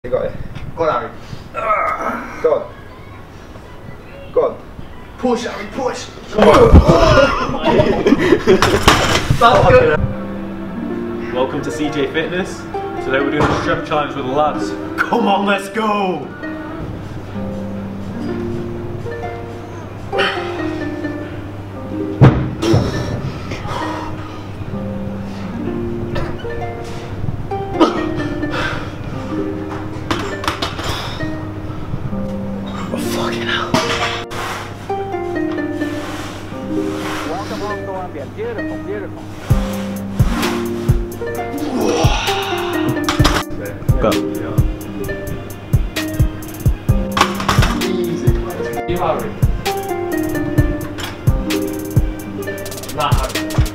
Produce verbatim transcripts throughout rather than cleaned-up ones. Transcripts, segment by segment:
You got it. Go on, Harry. Go on. Go on. Push, Harry, push. Come on. That's good. Welcome to C J Fitness. Today we're doing a strength challenge with the lads. Come on, let's go. Fucking hell. Welcome home, Columbia. Beautiful, beautiful. Go. Easy. You Harry. Not Harry.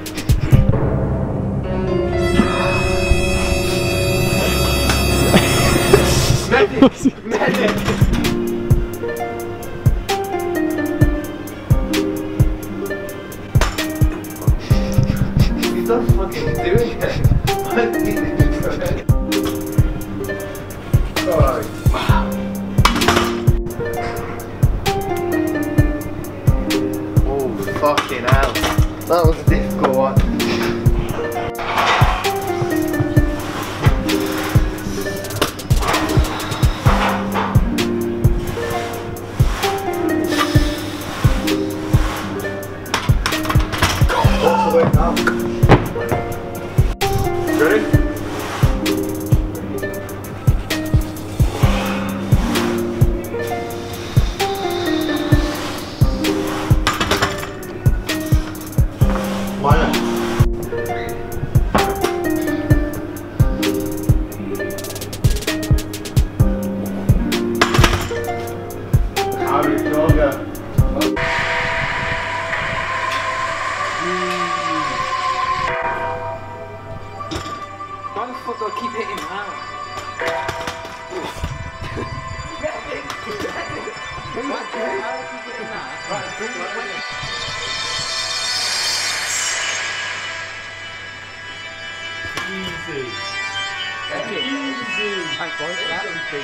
Medic! Medic! He's not fucking doing it. What are you doing? Alright. Oh, fucking hell. That was a difficult one. What's the way now? Ready? Why not? Harry, yoga. Why the fuck do I keep hitting that? Why do I keep hitting that? Easy. Easy. Thanks, boys, for that.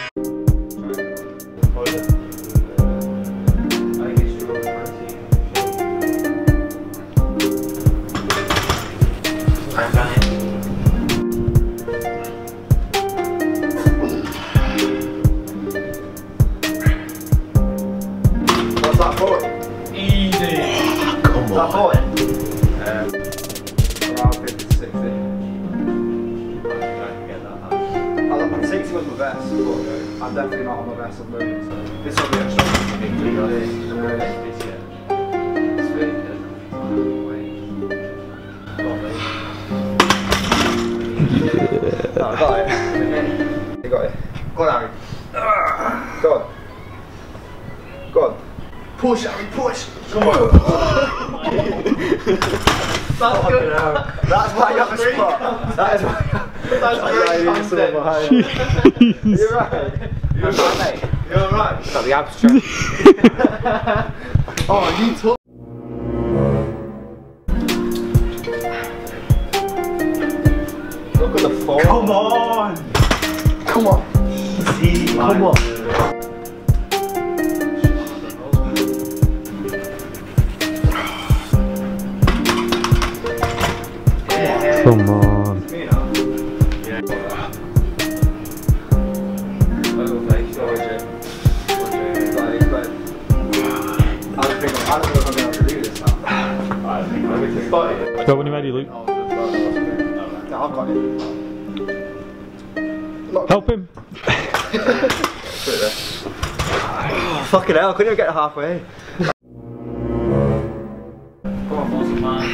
I'm done. What's that for? Easy. Come on. That for it? Um, Around fifty to sixty. I can get that. I think sixty was my best, but I'm definitely not on my best at the moment, so this will be extra. No, I got it. You got it. Go on, Harry. Go on. Go on. Push, Harry, push. Come on. That's good. That's why you have a spot. That is why. That's great content. You're right. You're right, mate. You're right. Got the abstract. Oh, you took. Look at the form. Come on. Come on. Easy. Come on. Come on. Go when you're ready, Luke. No, I've got it. Help him. Oh, fucking hell, I couldn't even get halfway. Come on, muscle man.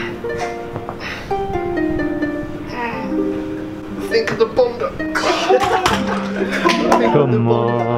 Think of the bundle. Come on.